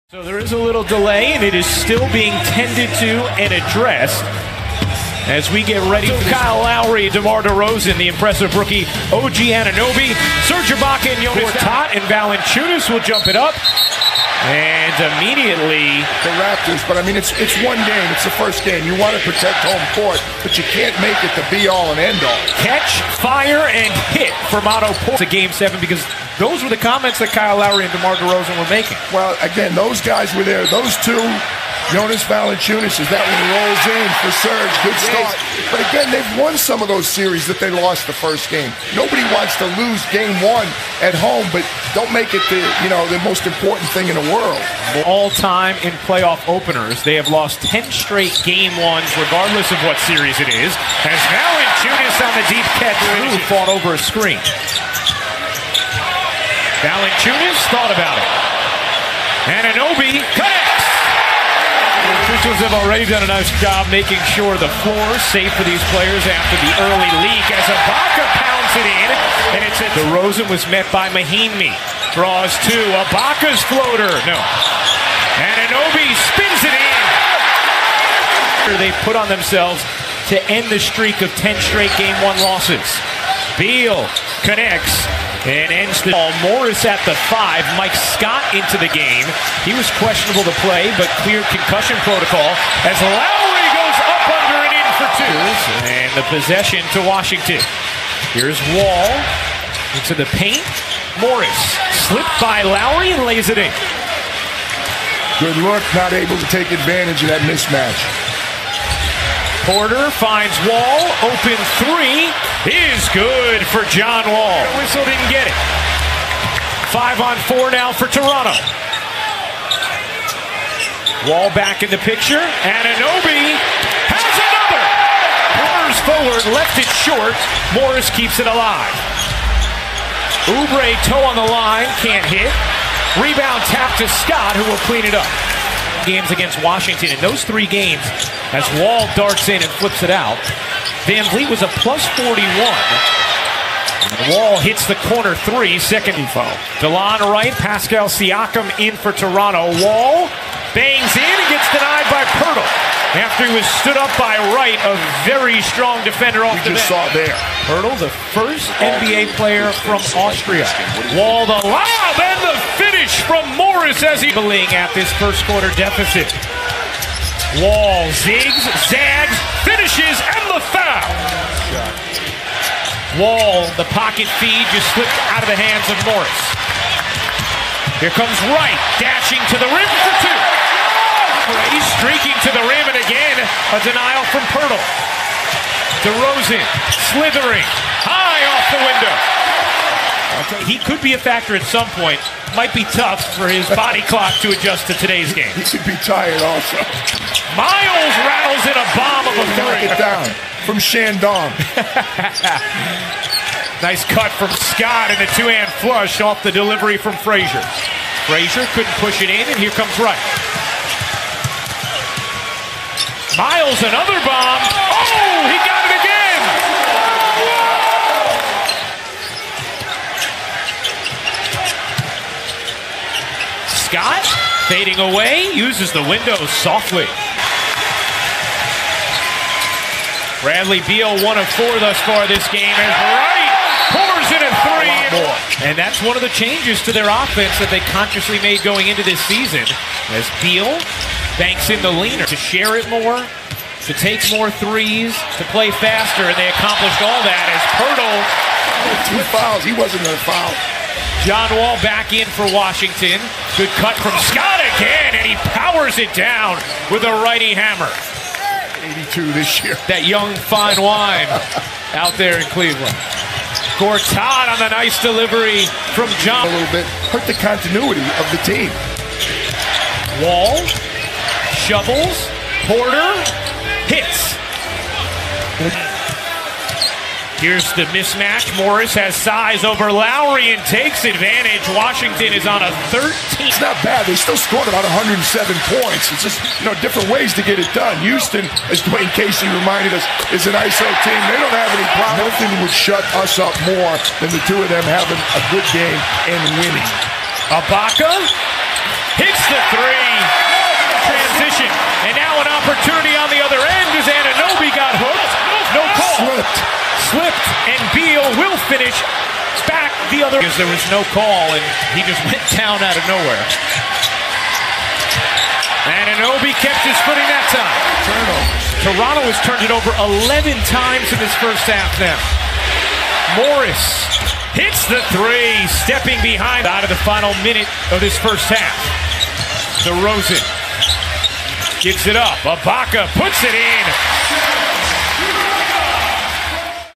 So there is a little delay, and it is still being tended to and addressed as we get ready. Kyle Lowry, DeMar DeRozan, the impressive rookie, OG Anunoby, Serge Ibaka, and Jonas Tot, and Valanciunas will jump it up. And immediately the Raptors, but I mean, it's one game. It's the first game. You want to protect home court, but you can't make it the be-all and end-all. Catch, fire, and hit for Otto Porter to Game 7 because those were the comments that Kyle Lowry and DeMar DeRozan were making. Well, again, those guys were there. Those two, Jonas Valanciunas, as that one rolls in for Serge. Good start. But again, they've won some of those series that they lost the first game. Nobody wants to lose game one at home, but don't make it the most important thing in the world. All time in playoff openers, they have lost 10 straight game ones, regardless of what series it is. As Valanciunas on the deep catch, who fought over a screen. Valanciunas thought about it. Anunoby connects. The officials have already done a nice job making sure the floor is safe for these players after the early leak as Ibaka pounds it in. And it's at DeRozan was met by Mahinmi. Draws two. Ibaka's floater. No. Anunoby spins it in. They put on themselves to end the streak of 10 straight game one losses. Beal connects and ends the ball. Morris at the 5. Mike Scott into the game. He was questionable to play, but cleared concussion protocol as Lowry goes up under and in for two. And the possession to Washington. Here's Wall into the paint. Morris slipped by Lowry and lays it in. Good look, not able to take advantage of that mismatch. Porter finds Wall, open three, is good for John Wall. Whistle didn't get it. 5-on-4 now for Toronto. Wall back in the picture. Anunoby has another. Porter's forward, left it short. Morris keeps it alive. Oubre toe on the line, can't hit. Rebound tap to Scott, who will clean it up. Games against Washington in those 3 games as Wall darts in and flips it out. Van Vliet was a plus 41. Wall hits the corner 3, second foul. DeLon Wright, Pascal Siakam in for Toronto. Wall bangs in and gets denied by Poeltl. After he was stood up by Wright, a very strong defender off the bench. You just saw there. Poeltl, the first NBA player from Austria. Wall the lob and the finish from Morris as he's at this first quarter deficit. Wall zigs, zags, finishes, and the foul. Wall, the pocket feed just slipped out of the hands of Morris. Here comes Wright, dashing to the rim for two. He's streaking to the rim, and again, a denial from Poeltl. DeRozan, slithering, high off the window. He could be a factor at some point. Might be tough for his body clock to adjust to today's game. He could be tired also. Miles rattles in a bomb of a three. Knock it down from Shandong. Nice cut from Scott and a two-hand flush off the delivery from Frazier. Frazier couldn't push it in, and here comes Wright. Miles, another bomb. Oh, he got it again. Scott fading away, uses the window softly. Bradley Beal 1 of 4 thus far this game, and Wright pours in a 3. And that's one of the changes to their offense that they consciously made going into this season, as Beal banks in the leaner to share it more, to take more threes, to play faster, and they accomplished all that as Poeltl. 2 fouls, he wasn't going to foul. John Wall back in for Washington. Good cut from Scott again, and he powers it down with a righty hammer. 82 this year. That young fine wine out there in Cleveland. Gortat on the nice delivery from John. A little bit hurt the continuity of the team. Wall shovels, Porter hits. Here's the mismatch. Morris has size over Lowry and takes advantage. Washington is on a 13. It's not bad. They still scored about 107 points. It's just, different ways to get it done. Houston, as Dwayne Casey reminded us, is an ISO team. They don't have any problem. Nothing would shut us up more than the two of them having a good game and winning. Ibaka hits the 3. finish. Back the other because there was no call and he just went down out of nowhere. And Anunoby kept his footing that time. Toronto has turned it over 11 times in this first half now. Morris hits the three, stepping behind out of the final minute of this first half. DeRozan gives it up. Ibaka puts it in.